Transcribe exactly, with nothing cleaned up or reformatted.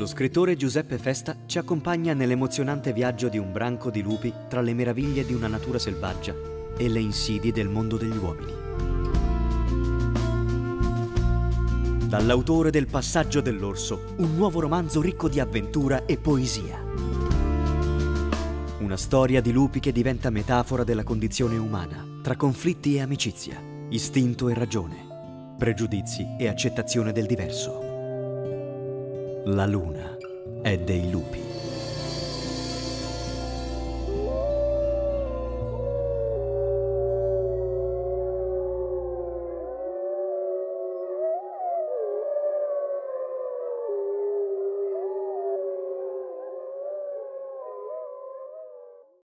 Lo scrittore Giuseppe Festa ci accompagna nell'emozionante viaggio di un branco di lupi tra le meraviglie di una natura selvaggia e le insidie del mondo degli uomini. Dall'autore del Passaggio dell'orso, un nuovo romanzo ricco di avventura e poesia. Una storia di lupi che diventa metafora della condizione umana, tra conflitti e amicizia, istinto e ragione, pregiudizi e accettazione del diverso. La luna è dei lupi.